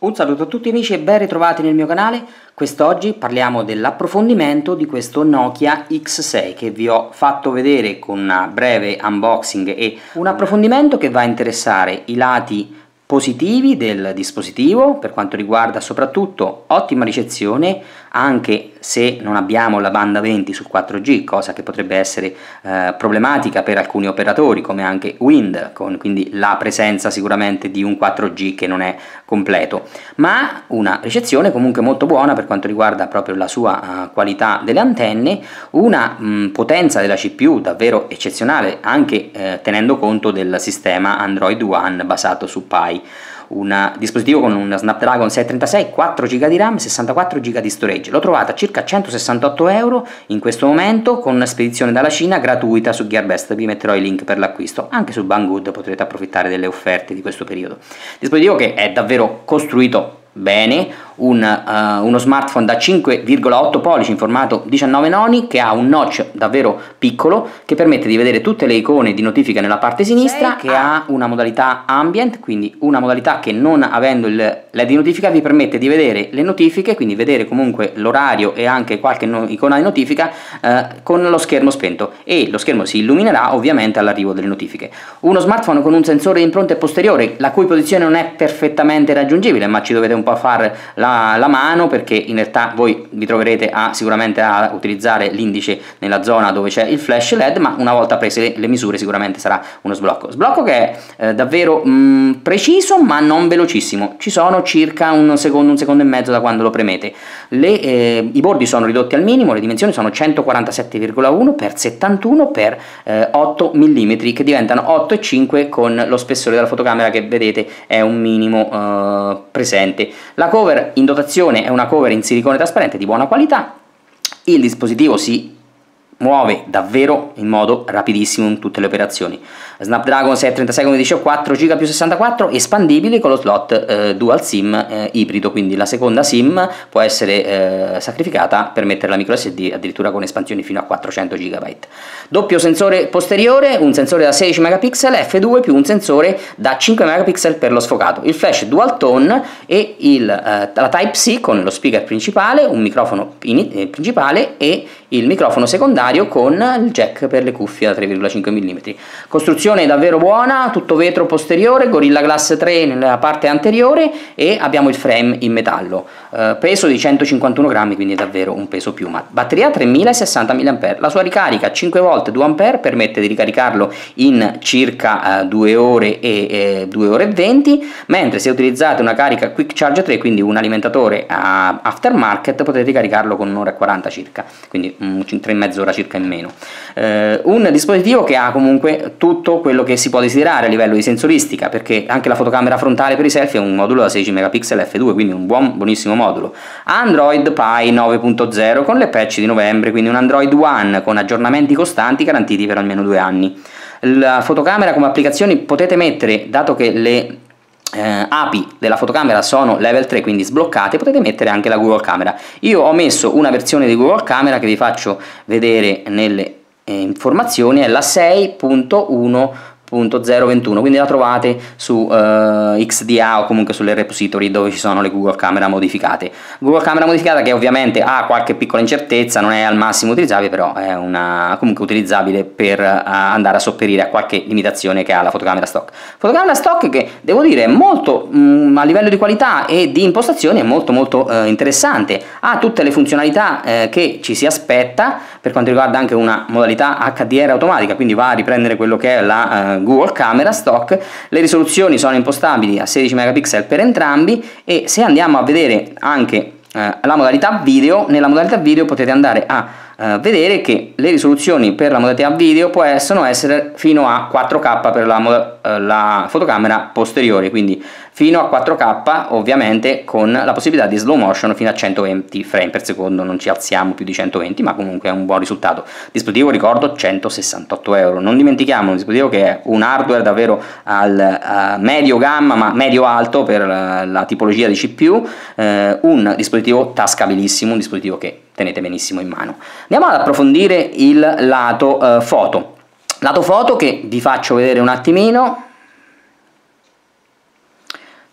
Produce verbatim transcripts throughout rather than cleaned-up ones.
Un saluto a tutti amici e ben ritrovati nel mio canale. Quest'oggi parliamo dell'approfondimento di questo Nokia X sei che vi ho fatto vedere con una breve unboxing e un approfondimento che va a interessare i lati positivi del dispositivo per quanto riguarda soprattutto ottima ricezione, anche se non abbiamo la banda venti sul quattro G, cosa che potrebbe essere eh, problematica per alcuni operatori come anche Wind, con quindi la presenza sicuramente di un quattro G che non è completo, ma una ricezione comunque molto buona per quanto riguarda proprio la sua uh, qualità delle antenne, una mh, potenza della C P U davvero eccezionale, anche eh, tenendo conto del sistema Android One basato su Pi. Un dispositivo con un Snapdragon settecentotrentasei, quattro giga di RAM, sessantaquattro giga di storage. L'ho trovata a circa centosessantotto euro in questo momento, con spedizione dalla Cina gratuita su Gearbest. Vi metterò i link per l'acquisto. Anche su Banggood potrete approfittare delle offerte di questo periodo. Dispositivo che è davvero costruito bene, un, uh, uno smartphone da cinque virgola otto pollici in formato diciannove noni, che ha un notch davvero piccolo che permette di vedere tutte le icone di notifica nella parte sinistra, che ha una modalità ambient, quindi una modalità che non avendo il L E D di notifica vi permette di vedere le notifiche, quindi vedere comunque l'orario e anche qualche no icona di notifica uh, con lo schermo spento, e lo schermo si illuminerà ovviamente all'arrivo delle notifiche. Uno smartphone con un sensore di impronte posteriore la cui posizione non è perfettamente raggiungibile, ma ci dovete un po' a fare la, la mano, perché in realtà voi vi troverete a, sicuramente a utilizzare l'indice nella zona dove c'è il flash L E D, ma una volta prese le, le misure sicuramente sarà uno sblocco. Sblocco che è eh, davvero mh, preciso ma non velocissimo, ci sono circa un secondo, un secondo e mezzo da quando lo premete. Le, eh, I bordi sono ridotti al minimo, le dimensioni sono centoquarantasette virgola uno per settantuno per otto millimetri, che diventano otto virgola cinque con lo spessore della fotocamera che vedete è un minimo eh, presente. La cover in dotazione è una cover in silicone trasparente di buona qualità. Il dispositivo si muove davvero in modo rapidissimo in tutte le operazioni. Snapdragon settecentotrentasei, come dicevo, quattro giga più sessantaquattro, espandibili con lo slot eh, dual sim eh, ibrido, quindi la seconda sim può essere eh, sacrificata per mettere la micro S D addirittura con espansioni fino a quattrocento giga. Doppio sensore posteriore, un sensore da sedici megapixel effe due più un sensore da cinque megapixel per lo sfocato, il flash dual tone e il, eh, la Type-C con lo speaker principale, un microfono in, eh, principale e il microfono secondario con il jack per le cuffie da tre virgola cinque millimetri. Costruzione davvero buona, tutto vetro posteriore, Gorilla Glass tre nella parte anteriore e abbiamo il frame in metallo. Eh, peso di centocinquantuno grammi, quindi davvero un peso piuma. Batteria tremilasessanta milliamperi, la sua ricarica cinque volt due ampere permette di ricaricarlo in circa eh, due ore e eh, due ore e venti, mentre se utilizzate una carica Quick Charge tre, quindi un alimentatore a aftermarket, potete ricaricarlo con un'ora e quaranta circa, quindi tre e mezza ora circa in meno. Eh, un dispositivo che ha comunque tutto quello che si può desiderare a livello di sensoristica, perché anche la fotocamera frontale per i selfie è un modulo da sedici megapixel effe due, quindi un buon, buonissimo modulo. Android Pie nove punto zero con le patch di novembre, quindi un Android One con aggiornamenti costanti garantiti per almeno due anni. La fotocamera come applicazioni potete mettere, dato che le Eh, A P I della fotocamera sono level tre, quindi sbloccate, potete mettere anche la Google Camera. Io ho messo una versione di Google Camera che vi faccio vedere nelle eh, informazioni, è la sei punto uno punto zero ventuno, quindi la trovate su uh, X D A o comunque sulle repository dove ci sono le Google Camera modificate. Google Camera modificata che ovviamente ha qualche piccola incertezza, non è al massimo utilizzabile, però è una, comunque utilizzabile per uh, andare a sopperire a qualche limitazione che ha la fotocamera stock. Fotocamera stock che devo dire è molto mh, a livello di qualità e di impostazione è molto molto uh, interessante, ha tutte le funzionalità uh, che ci si aspetta per quanto riguarda anche una modalità H D R automatica, quindi va a riprendere quello che è la uh, Google Camera stock. Le risoluzioni sono impostabili a sedici megapixel per entrambi, e se andiamo a vedere anche eh, la modalità video, nella modalità video potete andare a eh, vedere che le risoluzioni per la modalità video possono essere fino a quattro K per la, eh, la fotocamera posteriore, quindi fino a quattro K, ovviamente con la possibilità di slow motion fino a centoventi frame per secondo, non ci alziamo più di centoventi, ma comunque è un buon risultato. Dispositivo, ricordo, centosessantotto euro, non dimentichiamo un dispositivo che è un hardware davvero al uh, medio gamma, ma medio alto per uh, la tipologia di C P U, uh, un dispositivo tascabilissimo, un dispositivo che tenete benissimo in mano. Andiamo ad approfondire il lato uh, foto, lato foto che vi faccio vedere un attimino.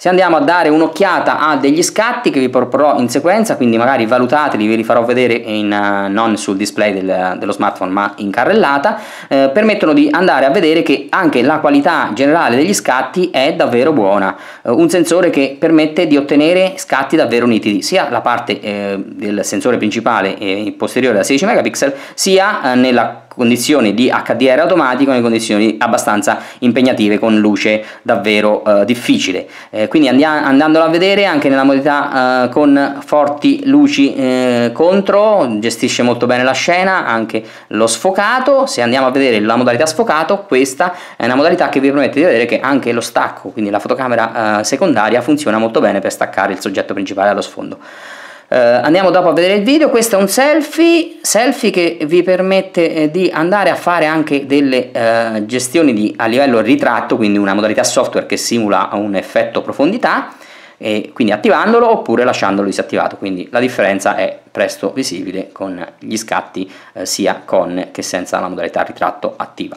Se andiamo a dare un'occhiata a degli scatti che vi proporrò in sequenza, quindi magari valutateli, ve li farò vedere in, uh, non sul display del, dello smartphone ma in carrellata, eh, permettono di andare a vedere che anche la qualità generale degli scatti è davvero buona. Uh, un sensore che permette di ottenere scatti davvero nitidi, sia la parte eh, del sensore principale e posteriore da sedici megapixel, sia eh, nella condizioni di H D R automatico, nelle condizioni abbastanza impegnative con luce davvero eh, difficile. Eh, quindi andiamo, andandolo a vedere anche nella modalità eh, con forti luci eh, contro, gestisce molto bene la scena, anche lo sfocato. Se andiamo a vedere la modalità sfocato, questa è una modalità che vi permette di vedere che anche lo stacco, quindi la fotocamera eh, secondaria, funziona molto bene per staccare il soggetto principale dallo sfondo. Uh, andiamo dopo a vedere il video. Questo è un selfie, selfie che vi permette eh, di andare a fare anche delle uh, gestioni di, a livello ritratto, quindi una modalità software che simula un effetto profondità, e quindi attivandolo oppure lasciandolo disattivato, quindi la differenza è presto visibile con gli scatti eh, sia con che senza la modalità ritratto attiva.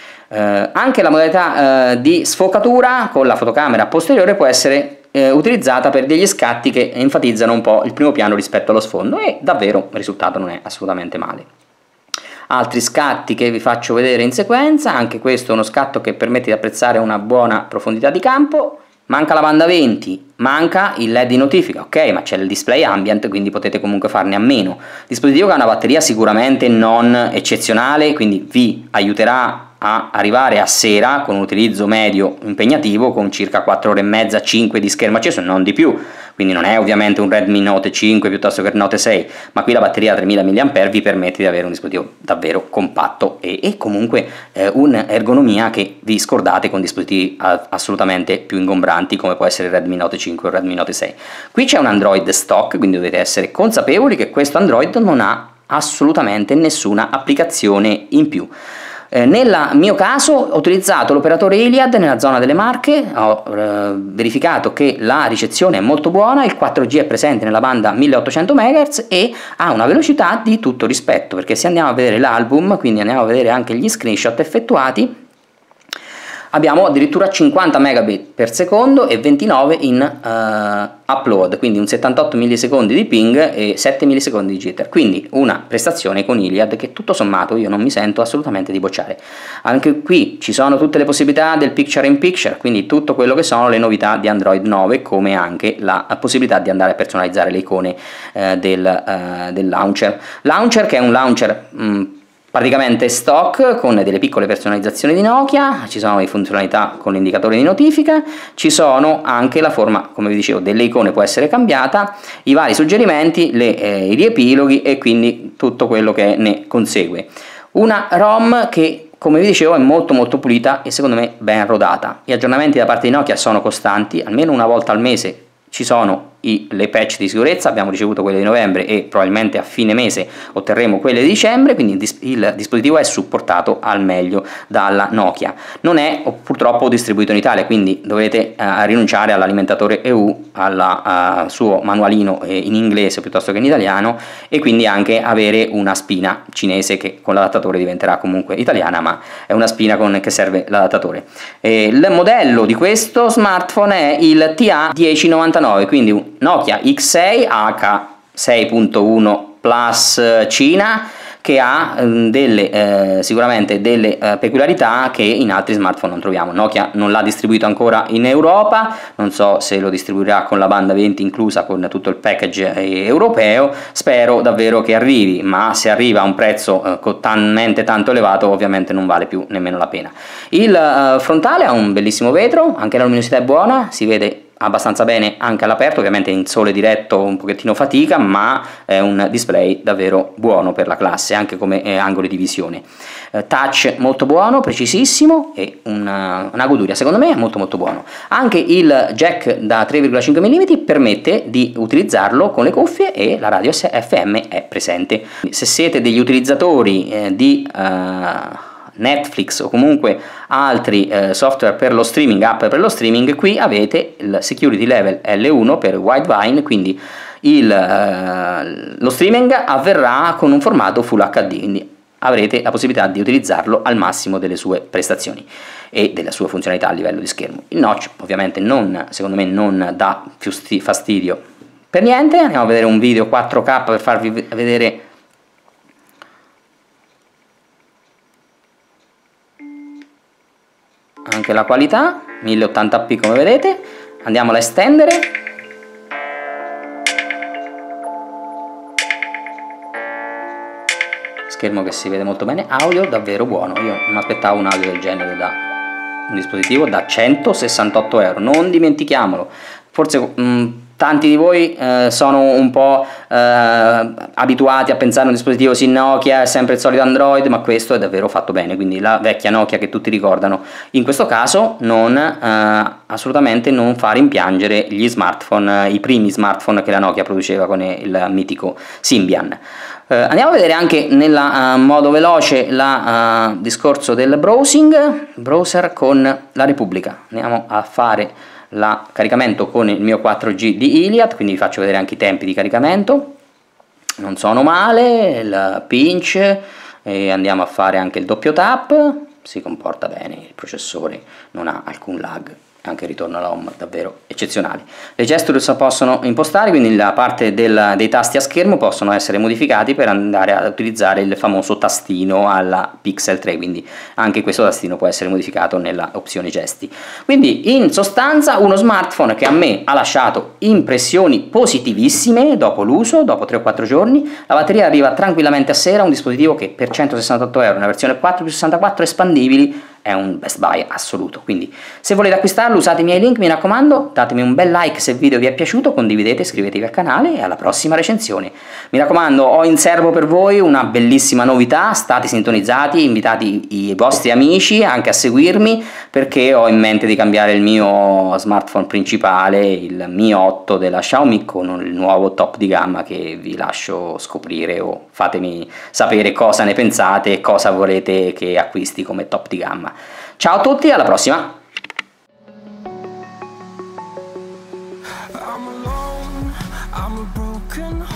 Uh, anche la modalità uh, di sfocatura con la fotocamera posteriore può essere eh, utilizzata per degli scatti che enfatizzano un po' il primo piano rispetto allo sfondo, e davvero il risultato non è assolutamente male. Altri scatti che vi faccio vedere in sequenza, anche questo è uno scatto che permette di apprezzare una buona profondità di campo. Manca la banda venti, manca il L E D di notifica, ok, ma c'è il display ambient, quindi potete comunque farne a meno. Dispositivo che ha una batteria sicuramente non eccezionale, quindi vi aiuterà a arrivare a sera con un utilizzo medio impegnativo, con circa quattro ore e mezza, cinque di schermo acceso, non di più. Quindi non è ovviamente un Redmi Note cinque piuttosto che il Note sei, ma qui la batteria a tremila milliamperi vi permette di avere un dispositivo davvero compatto e, e comunque eh, un'ergonomia che vi scordate con dispositivi assolutamente più ingombranti come può essere il Redmi Note cinque o il Redmi Note sei. Qui c'è un Android stock, quindi dovete essere consapevoli che questo Android non ha assolutamente nessuna applicazione in più. Eh, nel mio caso ho utilizzato l'operatore Iliad nella zona delle Marche, ho eh, verificato che la ricezione è molto buona, il quattro G è presente nella banda milleottocento megahertz e ha una velocità di tutto rispetto, perché se andiamo a vedere l'album, quindi andiamo a vedere anche gli screenshot effettuati, abbiamo addirittura cinquanta megabit per secondo e ventinove in uh, upload, quindi un settantotto millisecondi di ping e sette millisecondi di jitter, quindi una prestazione con Iliad che tutto sommato io non mi sento assolutamente di bocciare. Anche qui ci sono tutte le possibilità del picture in picture, quindi tutto quello che sono le novità di Android nove, come anche la possibilità di andare a personalizzare le icone uh, del, uh, del launcher. Launcher che è un launcher mh, praticamente stock, con delle piccole personalizzazioni di Nokia, ci sono le funzionalità con l'indicatore di notifica, ci sono anche la forma, come vi dicevo, delle icone può essere cambiata, i vari suggerimenti, le, eh, i riepiloghi e quindi tutto quello che ne consegue. Una ROM che, come vi dicevo, è molto molto pulita e secondo me ben rodata. Gli aggiornamenti da parte di Nokia sono costanti, almeno una volta al mese ci sono i, le patch di sicurezza, abbiamo ricevuto quelle di novembre e probabilmente a fine mese otterremo quelle di dicembre, quindi il, dis il dispositivo è supportato al meglio dalla Nokia. Non è purtroppo distribuito in Italia, quindi dovete eh, rinunciare all'alimentatore E U, al suo manualino eh, in inglese piuttosto che in italiano, e quindi anche avere una spina cinese che con l'adattatore diventerà comunque italiana, ma è una spina con che serve l'adattatore. Il modello di questo smartphone è il T A dieci novantanove, quindi un Nokia X sei H sei punto uno Plus Cina, che ha eh, delle, eh, sicuramente delle eh, peculiarità che in altri smartphone non troviamo. Nokia non l'ha distribuito ancora in Europa, non so se lo distribuirà con la banda venti inclusa, con tutto il package eh, europeo, spero davvero che arrivi, ma se arriva a un prezzo eh, talmente tanto elevato ovviamente non vale più nemmeno la pena. Il eh, frontale ha un bellissimo vetro, anche la luminosità è buona, si vede abbastanza bene anche all'aperto, ovviamente in sole diretto un pochettino fatica, ma è un display davvero buono per la classe, anche come eh, angoli di visione. Eh, touch molto buono, precisissimo e una, una goduria, secondo me è molto molto buono. Anche il jack da tre virgola cinque millimetri permette di utilizzarlo con le cuffie e la radio F M è presente. Se siete degli utilizzatori eh, di uh, Netflix o comunque altri eh, software per lo streaming, app per lo streaming, qui avete il security level L uno per Widevine, quindi il, eh, lo streaming avverrà con un formato Full H D, quindi avrete la possibilità di utilizzarlo al massimo delle sue prestazioni e della sua funzionalità a livello di schermo. Il notch ovviamente non, secondo me non dà più fastidio per niente. Andiamo a vedere un video quattro K per farvi vedere anche la qualità, mille ottanta p come vedete. Andiamola a estendere. Schermo che si vede molto bene, audio davvero buono, io non aspettavo un audio del genere da un dispositivo da centosessantotto euro, non dimentichiamolo. Forse mh, tanti di voi eh, sono un po' eh, abituati a pensare a un dispositivo sì Nokia, è sempre il solito Android, ma questo è davvero fatto bene, quindi la vecchia Nokia che tutti ricordano. In questo caso non, eh, assolutamente non fa rimpiangere gli smartphone, i primi smartphone che la Nokia produceva con il mitico Symbian. Uh, andiamo a vedere anche nel uh, modo veloce il uh, discorso del browsing, browser con la Repubblica. Andiamo a fare il caricamento con il mio quattro G di Iliad, quindi vi faccio vedere anche i tempi di caricamento. Non sono male, il pinch, e andiamo a fare anche il doppio tap, si comporta bene, il processore non ha alcun lag. Anche il ritorno all'home davvero eccezionali. Le gesture si possono impostare, quindi la parte del, dei tasti a schermo possono essere modificati per andare a utilizzare il famoso tastino alla Pixel tre, quindi anche questo tastino può essere modificato nella opzione gesti. Quindi in sostanza uno smartphone che a me ha lasciato impressioni positivissime dopo l'uso, dopo tre o quattro giorni. La batteria arriva tranquillamente a sera, un dispositivo che per centosessantotto euro, una versione quattro più sessantaquattro espandibili, è un best buy assoluto. Quindi se volete acquistarlo usate i miei link, mi raccomando, datemi un bel like se il video vi è piaciuto, condividete, iscrivetevi al canale e alla prossima recensione. Mi raccomando, ho in serbo per voi una bellissima novità, state sintonizzati, invitati i vostri amici anche a seguirmi, perché ho in mente di cambiare il mio smartphone principale, il Mi otto della Xiaomi, con il nuovo top di gamma che vi lascio scoprire, o fatemi sapere cosa ne pensate e cosa volete che acquisti come top di gamma. Ciao a tutti, alla prossima! I'm alone, I'm a broken